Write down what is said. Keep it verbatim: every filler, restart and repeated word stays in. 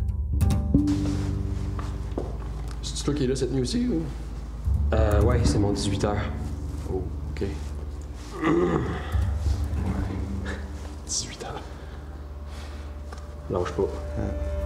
C'est toi qui es là cette nuit aussi, ou? Euh, ouais, c'est mon dix-huit heures. Oh, OK. dix-huit heures. Lâche pas. Ah.